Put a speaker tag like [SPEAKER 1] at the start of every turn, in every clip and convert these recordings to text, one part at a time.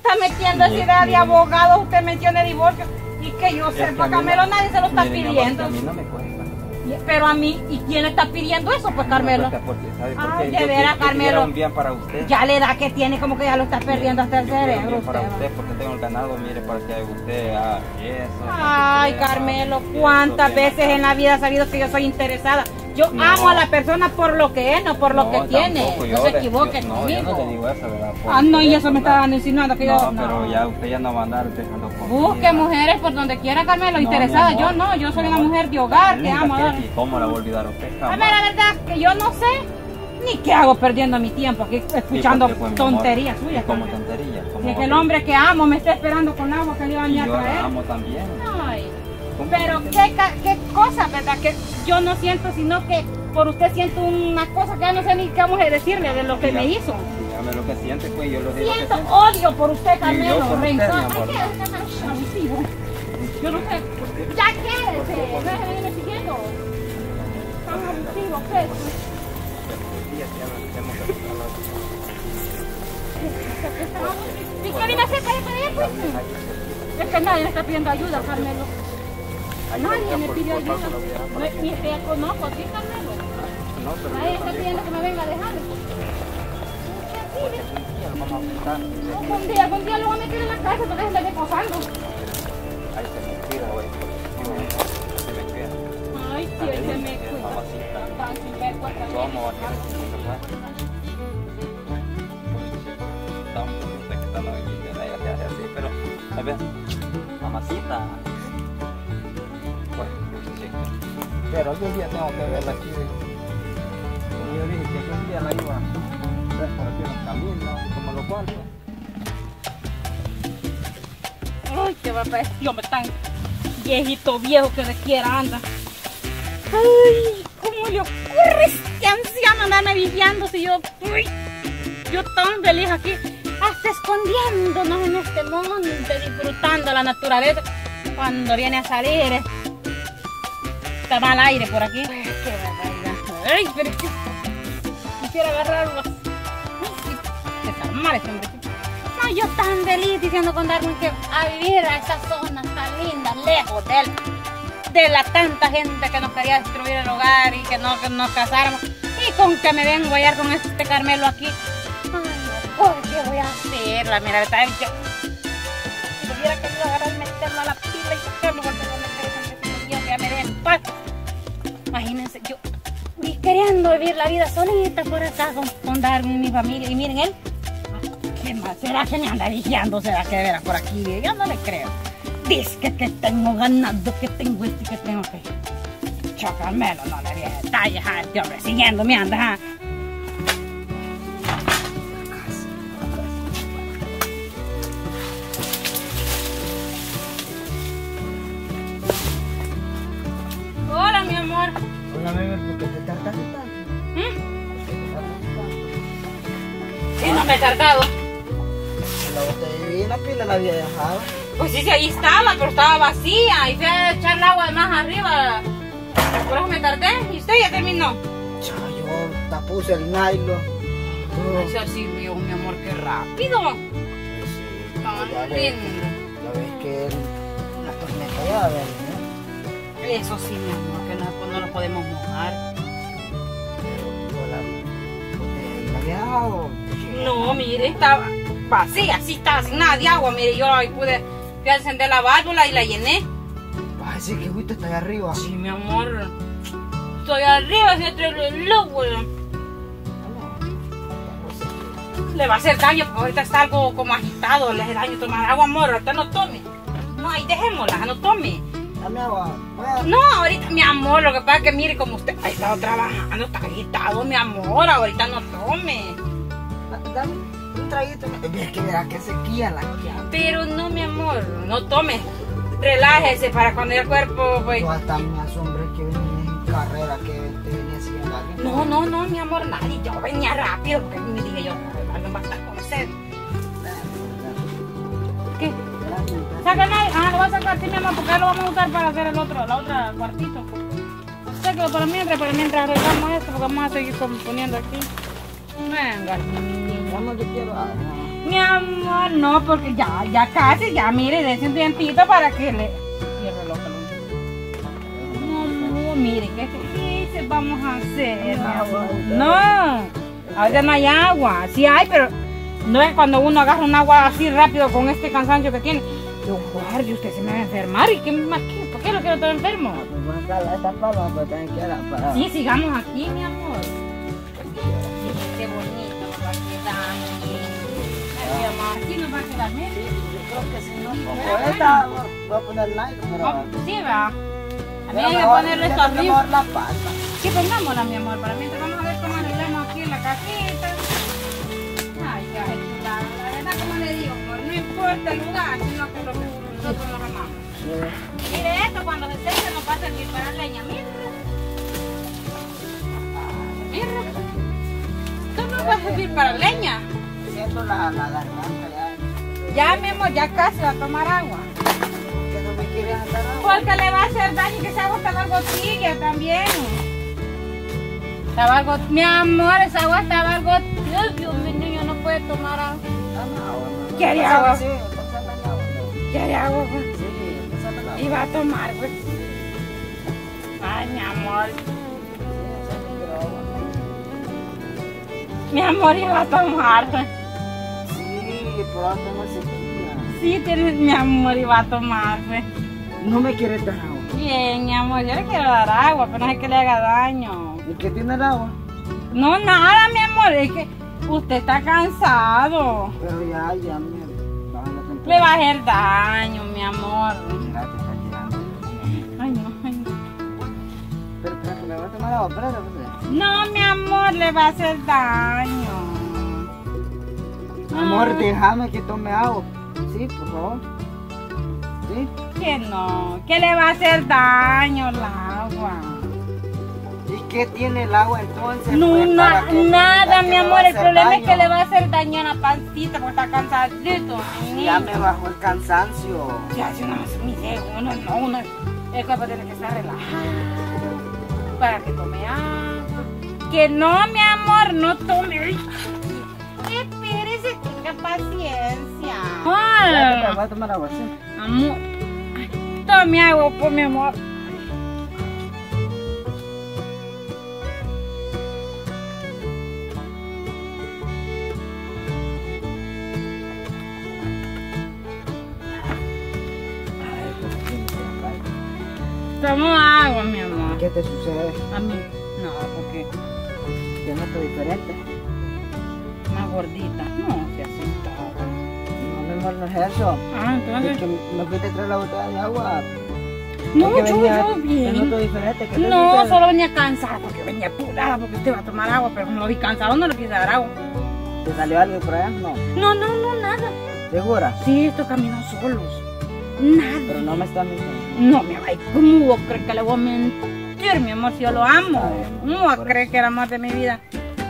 [SPEAKER 1] está metiendo esa idea de abogado, usted metió en el divorcio. Y que yo sepa, Carmelo, nadie se lo está pidiendo.
[SPEAKER 2] A mí no me cuesta.
[SPEAKER 1] Pero a mí, ¿y quién está pidiendo eso? Pues Carmelo.
[SPEAKER 2] ¿Sabe por
[SPEAKER 1] Ay,
[SPEAKER 2] qué?
[SPEAKER 1] de veras, Carmelo.
[SPEAKER 2] Un bien para usted.
[SPEAKER 1] Ya la edad que tiene, como que ya lo está perdiendo hasta el cerebro.
[SPEAKER 2] Para usted, porque tengo el ganado, mire, para que usted haga eso.
[SPEAKER 1] Ay, Carmelo, cuántas veces en la vida ha sabido que yo soy interesada. Yo amo a la persona por lo que es, no por lo que tiene. No se equivoque conmigo.
[SPEAKER 2] Yo no le digo eso, ¿verdad?
[SPEAKER 1] Ah, no, y eso me estaban insinuando que yo...
[SPEAKER 2] No, pero ya usted ya no va a andar dejando por...
[SPEAKER 1] Busque mujeres por donde quiera, Carmelo, interesada. Yo no, yo soy una mujer de hogar, que amo.
[SPEAKER 2] ¿Y cómo la voy a olvidar usted?
[SPEAKER 1] A ver, la verdad que yo no sé ni qué hago perdiendo mi tiempo aquí escuchando tonterías suyas.
[SPEAKER 2] ¿Cómo tonterías?
[SPEAKER 1] Y que el hombre que amo me está esperando con agua que le iba a venir a traer.
[SPEAKER 2] Yo la amo también.
[SPEAKER 1] Ay, pero qué cosa, ¿verdad? Que yo no siento, sino que por usted siento una cosa que ya no sé ni qué vamos a decirle de lo que me hizo.
[SPEAKER 2] Dígame lo que siente, pues yo lo digo.
[SPEAKER 1] Siento odio por usted, Carmelo.
[SPEAKER 2] Rencor.
[SPEAKER 1] Yo no sé. Ya quédese, no se viene siguiendo. Tan abusivo, ¿qué? ¿Y qué viene a hacer para allá, pues? Es que nadie le está pidiendo ayuda, Carmelo. Nadie me pidió ayuda. Ni te conozco, ¿sí, Carmelo? Nadie está pidiendo que me venga a dejar. Algún día lo voy a meter en la casa para que se esté posando.
[SPEAKER 2] Ahí se me cuida, güey. Se me cuida.
[SPEAKER 1] Ay, sí, él se me cuida. Tan sinvergüenza.
[SPEAKER 2] ¿Cómo va a quedar? Pero, a ver, mamacita. Bueno, sí. Pero algún día tengo que verla aquí. Como yo dije que algún día la iba a ver por aquí en el camino, como lo cual.
[SPEAKER 1] Ay, qué papá, este hombre tan viejito viejo que de quiera anda. Ay, ¿cómo le ocurre este anciano andarme vigiando si yo... Uy, yo tan feliz aquí, hasta escondiéndonos en este monte, disfrutando la naturaleza. Cuando viene a salir, está mal aire por aquí. Ay, qué barbaridad. Ay, pero es que quisiera agarrarlos. Se calmar este hombre. No, yo tan feliz diciendo con Darwin que a vivir a esas zonas tan lindas, lejos de él, de la tanta gente que nos quería destruir el hogar y que nos casáramos. Y con que me vengo a hallar con este Carmelo aquí. Ay, ¿qué voy a hacer? La mira, está bien que si hubiera querido agarrar, meterlo a la pila y sacarlo, porque no me interesa que ya me den paz. Imagínense, yo queriendo vivir la vida solita por acá con Darwin y mi familia. Y miren él, ¿qué más? ¿Será que me anda vigiando? ¿Será que verá por aquí? Yo no le creo. Dice que tengo ganado, que tengo esto y que tengo que... Carmelo, no le dije detalles a este hombre, siguiéndome anda. Hola, mi amor.
[SPEAKER 3] Hola, bebé, ¿por qué te tardaste tanto?
[SPEAKER 1] Sí, no me he tardado.
[SPEAKER 3] La botella y la pila la había dejado.
[SPEAKER 1] Pues sí, ahí estaba, pero estaba vacía. Y fui a echar el agua más arriba. Por eso me tardé. ¿Y usted ya terminó?
[SPEAKER 3] Yo hasta puse el nylon.
[SPEAKER 1] Eso sirvió, mi amor, qué rápido. Tan lindo.
[SPEAKER 3] Ya ves que la tormenta ya va a venir, ¿no?
[SPEAKER 1] Eso sí, mi amor, que no lo podemos mojar.
[SPEAKER 3] ¿La había dejado?
[SPEAKER 1] No, mire, estaba vacía, sí estaba sin nada de agua. Mire, yo ahí fui a encender la válvula y la llené.
[SPEAKER 3] Vas a decir que fuiste hasta allá arriba.
[SPEAKER 1] Sí, mi amor. Estoy arriba, entre el reloj, le va a hacer daño, porque ahorita está algo como agitado, le hace daño tomar agua, amor. Ahorita no tome. No, ahí dejémosla, no tome.
[SPEAKER 3] Dame agua.
[SPEAKER 1] No, ahorita, mi amor, lo que pasa es que mire como usted ha estado trabajando, está agitado, mi amor. Ahorita no tome.
[SPEAKER 3] Dame un traguito. Es que verás que sequía la llave.
[SPEAKER 1] Pero no, mi amor, no tome. Relájese para cuando el cuerpo, pues...
[SPEAKER 3] Yo hasta me asombré que venía en carrera, que te venía siguiendo alguien.
[SPEAKER 1] No, mi amor, nadie. Yo venía rápido porque me dije yo, alguien va a estar con sed. ¿Qué? ¿Saca nadie? Ah, lo va a sacar, sí, mi amor, porque lo vamos a usar para hacer la otra cuartito. Sácalo para mientras arreglamos esto, porque vamos a seguir componiendo aquí. Venga.
[SPEAKER 3] Vamos, yo quiero agua.
[SPEAKER 1] Mi amor, no, porque ya casi, ya mire, dése un tiempito para que le... Y el reloj, no, mire, ¿qué dices vamos a hacer? No, ahorita no hay agua, sí hay, pero no es cuando uno agarra un agua así rápido con este cansancio que tiene. Yo, guarde, usted se me va a enfermar, ¿y qué más? ¿Por qué lo quiero estar enfermo? Sí, sigamos aquí, mi amor. Qué bonito nos va a quedar. Mi amor, aquí nos va a quedar bien.
[SPEAKER 3] Yo creo que si no pongo esta, voy a poner like, pero...
[SPEAKER 1] Sí, va. A mí hay que ponerle esto arriba.
[SPEAKER 3] la pasta.
[SPEAKER 1] Sí, pongámosla, mi amor, para mientras vamos a ver cómo arreglamos aquí en la casita. Ay, ay, chulada. La verdad, como le digo, amor, no importa el lugar, sino que lo que nosotros nos amamos. Mire esto, cuando se seque nos va a servir para leña, mira. Mira. Esto nos va a servir para leña.
[SPEAKER 3] Siento la garganta ya.
[SPEAKER 1] Ya, mi amor, ya casi va a tomar agua.
[SPEAKER 3] Que no me quiere andar agua.
[SPEAKER 1] Porque le va a hacer daño que esa agua estaba algo tibia también. Estaba algo, mi amor, esa agua estaba algo tibio, mi niño no puede tomar agua. ¿Quiere agua?
[SPEAKER 3] Sí, pásame el agua.
[SPEAKER 1] ¿Quiere agua? Pues?
[SPEAKER 3] Sí, pásame el agua.
[SPEAKER 1] Y va a tomar, pues. Ay, mi amor. Mi amor, y va a tomar.
[SPEAKER 3] Sí, pero tengo sequía.
[SPEAKER 1] Sí, tienes, mi amor, y va a tomar, pues.
[SPEAKER 3] No me quiere dar agua.
[SPEAKER 1] Bien, mi amor, yo le quiero dar agua, pero no es que le haga daño.
[SPEAKER 3] ¿Y qué tiene el agua?
[SPEAKER 1] No, nada, mi amor, es que usted está cansado.
[SPEAKER 3] Pero ya, me baja la temperatura.
[SPEAKER 1] Le va a hacer daño, mi amor.
[SPEAKER 3] Mira, te está llegando.
[SPEAKER 1] Ay, no, ay, no.
[SPEAKER 3] Pero espera que me voy a tomar agua, espérate, espérate.
[SPEAKER 1] No, mi amor, le va a hacer daño.
[SPEAKER 3] Amor, déjame que tome agua. Sí, por favor. Sí.
[SPEAKER 1] Que no, que le va a hacer daño el agua.
[SPEAKER 3] ¿Y qué tiene el agua entonces?
[SPEAKER 1] No,
[SPEAKER 3] Pues, ¿para qué?
[SPEAKER 1] nada,
[SPEAKER 3] ¿Para qué
[SPEAKER 1] mi
[SPEAKER 3] me
[SPEAKER 1] amor,
[SPEAKER 3] va a
[SPEAKER 1] el
[SPEAKER 3] hacer
[SPEAKER 1] problema es que
[SPEAKER 3] daño?
[SPEAKER 1] le va a hacer daño en la pancita porque está cansadito. mi
[SPEAKER 3] Ya
[SPEAKER 1] niño.
[SPEAKER 3] me bajó el cansancio.
[SPEAKER 1] Ya, si uno hace mi dedo, uno, el cuerpo tiene que estar relajado para que tome agua. Que no, mi amor, no tome. Espérese, tenga paciencia.
[SPEAKER 3] Ya, voy a tomar agua, sí.
[SPEAKER 1] Amor, tome agua, por mi amor. Tomo agua, mi amor.
[SPEAKER 3] ¿Qué te sucede?
[SPEAKER 1] A mí, no, porque
[SPEAKER 3] Yo no estoy diferente.
[SPEAKER 1] más gordita. No, se asentaba.
[SPEAKER 3] No, mi amor, no es eso.
[SPEAKER 1] Ah,
[SPEAKER 3] Es
[SPEAKER 1] entonces.
[SPEAKER 3] que me fuiste a traer la botella de agua.
[SPEAKER 1] No,
[SPEAKER 3] Es que
[SPEAKER 1] yo
[SPEAKER 3] no
[SPEAKER 1] bien.
[SPEAKER 3] estoy diferente. ¿Qué te
[SPEAKER 1] No,
[SPEAKER 3] sucede?
[SPEAKER 1] solo venía cansada porque venía apurada porque usted va a tomar agua, pero como lo vi cansado, no le quise dar agua.
[SPEAKER 3] ¿Te salió algo por allá? No.
[SPEAKER 1] No, nada.
[SPEAKER 3] ¿Segura?
[SPEAKER 1] Sí, estos caminan solos. Nada.
[SPEAKER 3] Pero no me está mintiendo.
[SPEAKER 1] No, mi amor, ¿cómo vos crees que le voy a mentir, mi amor, si yo lo amo? ¿Cómo vas a creer que era amor de mi vida?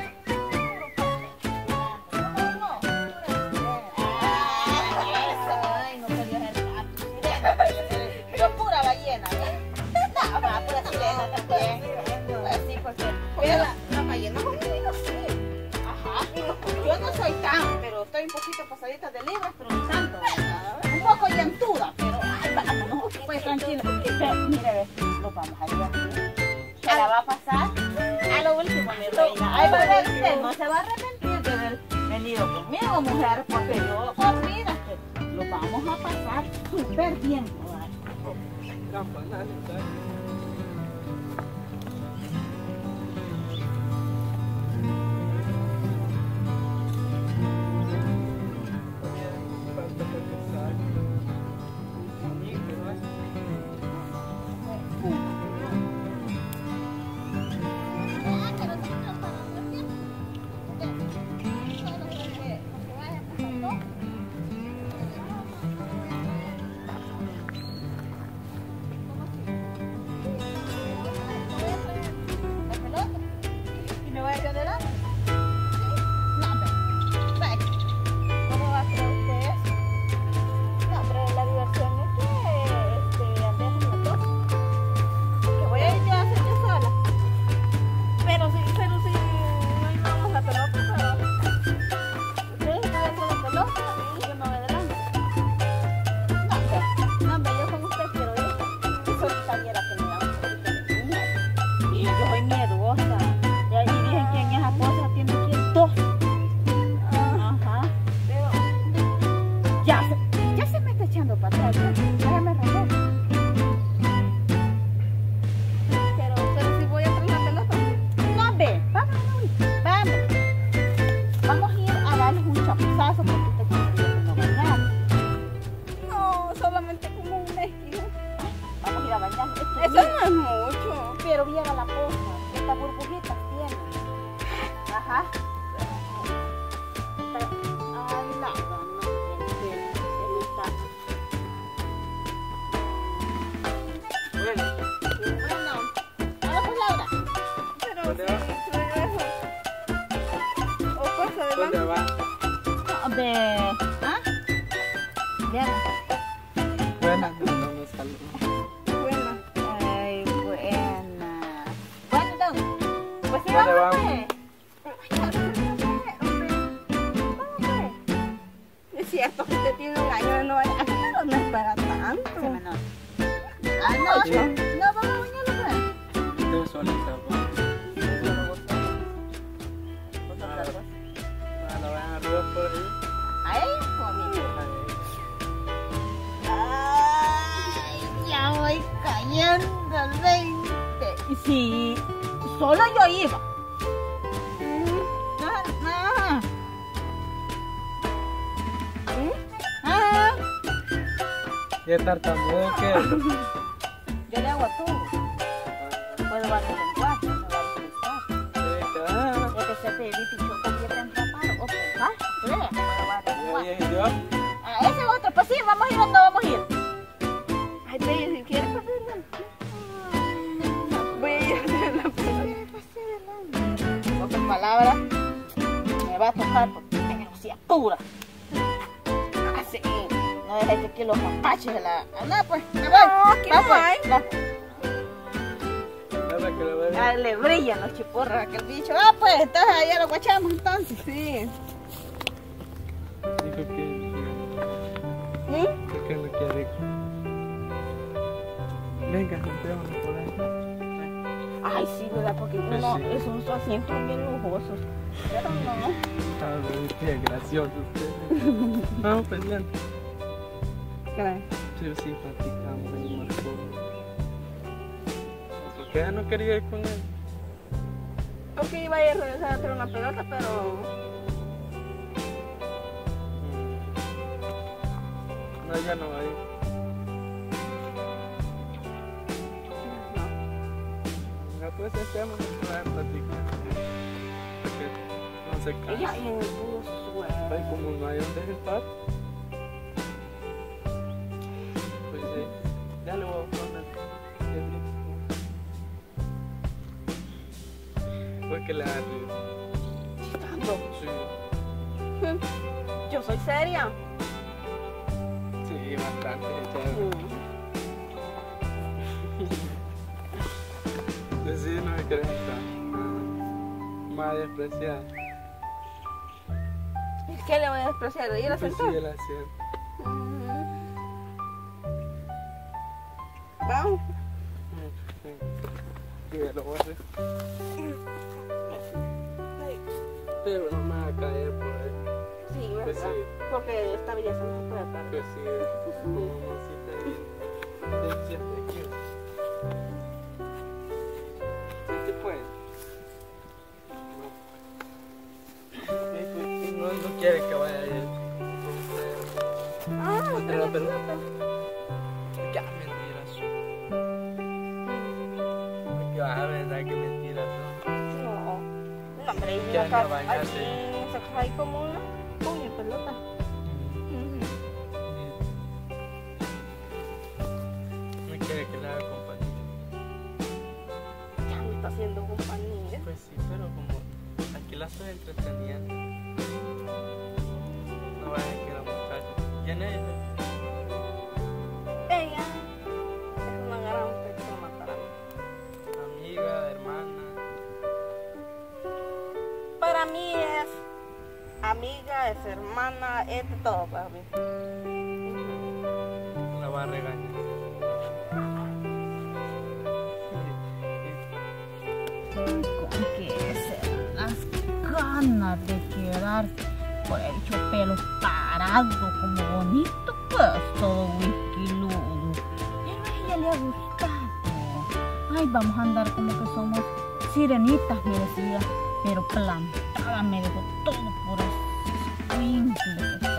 [SPEAKER 4] Yo pura ballena, ¿ves? No, va, pura sirena también. Pues sí, porque la ballena conmigo sí. Ajá. Yo no soy tan, pero estoy un poquito pasadita de libras, pero no tanto. Un poco llentuda, pero ay, vámonos.
[SPEAKER 1] Pues tranquilo. Mire, ve, lo vamos a ayudar.
[SPEAKER 4] ¿Qué la va a pasar? A lo último, mi reina. Ay, va a ver usted, no se va a arrepentir de haber venido conmigo, mujer, porque yo, olvídate, lo vamos a pasar súper bien, mujer.
[SPEAKER 1] de... ¿Ah? Diana.
[SPEAKER 2] Buenas, no me saludo.
[SPEAKER 1] Buena. Ay, buena. Bueno, entonces, pues sí,
[SPEAKER 2] ¿Dónde
[SPEAKER 1] vamos,
[SPEAKER 2] vamos?
[SPEAKER 4] Es cierto que usted tiene un año de no vaya, pero no es para tanto.
[SPEAKER 1] Sí, menor.
[SPEAKER 4] Ah, no,
[SPEAKER 2] Sí.
[SPEAKER 4] no, vamos mañana, pues.
[SPEAKER 2] Estoy solita, pues. Ah, la van a arrugar por ahí.
[SPEAKER 4] Ahí, bonito. Ay, ya voy cayendo el 20.
[SPEAKER 1] Sí, solo yo iba.
[SPEAKER 2] ¿Qué tartamudo que?
[SPEAKER 1] Yo le hago a todo. Puedo darle lenguaje, me va a utilizar. Es que se te evita y yo convierte en rapado. Ok, va, lea, me va a dar lenguaje. Ah, ese es otro, pues sí, vamos a ir donde vamos a ir.
[SPEAKER 4] Ay, pero si quieres pasar voy a ir a hacer la
[SPEAKER 1] En otras palabras, me va a tocar porque tengo pura. Así, no dejes que aquí los mapaches de la... No, pues, me voy.
[SPEAKER 4] aquí
[SPEAKER 1] Va,
[SPEAKER 4] no
[SPEAKER 1] pues,
[SPEAKER 4] hay.
[SPEAKER 1] va.
[SPEAKER 2] Nada que le voy a
[SPEAKER 1] Ah, le brillan los chiporros a aquel bicho. Ah, pues, entonces allá lo guachamos entonces.
[SPEAKER 4] Sí.
[SPEAKER 2] Dijo que
[SPEAKER 1] ¿Mm?
[SPEAKER 2] porque no quiere. Venga, sentémonos por ahí.
[SPEAKER 1] Ay, sí, ¿verdad? Porque
[SPEAKER 2] Pues
[SPEAKER 1] uno,
[SPEAKER 2] sí.
[SPEAKER 1] esos asientos bien lujosos. Pero no.
[SPEAKER 2] Ah, qué gracioso usted. Vamos peleando. Sí, sí, platicamos ahí más cosas. Porque ella no quería ir con él.
[SPEAKER 4] Ok, iba a ir a regresar a hacer una pelota, pero...
[SPEAKER 2] No, ya no va a ir. Ya pues sentémonos para platicar. Porque no se
[SPEAKER 1] Ella
[SPEAKER 2] cansa.
[SPEAKER 1] en el puro suelo.
[SPEAKER 2] Ay, como no hay donde estar. Pues sí, ya le voy a poner. Porque le da risa.
[SPEAKER 1] Tanto.
[SPEAKER 2] Sí,
[SPEAKER 4] Yo soy seria.
[SPEAKER 2] sí, bastante. Pues sí, no me quieren estar. Más despreciada.
[SPEAKER 4] ¿Qué le voy a despreciar? ¿De ir a
[SPEAKER 2] Pues sí,
[SPEAKER 4] sentar?
[SPEAKER 2] el asiento.
[SPEAKER 4] Vamos.
[SPEAKER 2] Sí, ya lo voy a hacer. Pero no me va a caer por ahí.
[SPEAKER 4] Sí,
[SPEAKER 2] Pues
[SPEAKER 4] ¿verdad?
[SPEAKER 2] sí.
[SPEAKER 4] Porque esta belleza no se puede perder.
[SPEAKER 2] Pues sí, como mamacita bien. Siempre aquí. Sí se puede. No quiere que vaya a ir.
[SPEAKER 4] Ah,
[SPEAKER 2] Otra la pelota. Ya, mentiras. Porque va a verdad que mentiras.
[SPEAKER 4] no. No, hombre, y
[SPEAKER 2] Ya
[SPEAKER 4] acá,
[SPEAKER 2] no bañarse.
[SPEAKER 4] aquí se cae como una puña pelota.
[SPEAKER 2] No quiere que le haga compañía.
[SPEAKER 4] Ya me está haciendo compañía.
[SPEAKER 2] Pues sí, pero como aquí la estoy entreteniendo. No vaya que la muchacha. ¿Quién es ella?
[SPEAKER 4] Ella es una gran persona para mí.
[SPEAKER 2] Amiga, hermana.
[SPEAKER 4] Para mí es amiga, es hermana, es de todo para mí.
[SPEAKER 2] La va a regañar.
[SPEAKER 1] Con que serán las ganas de quedar por el hecho pelo parado como bonito, pues todo whiskyludo. Pero a ella le ha gustado. Ay, vamos a andar como que somos sirenitas, me decía, pero plantada me dejó todo por ese escuincle que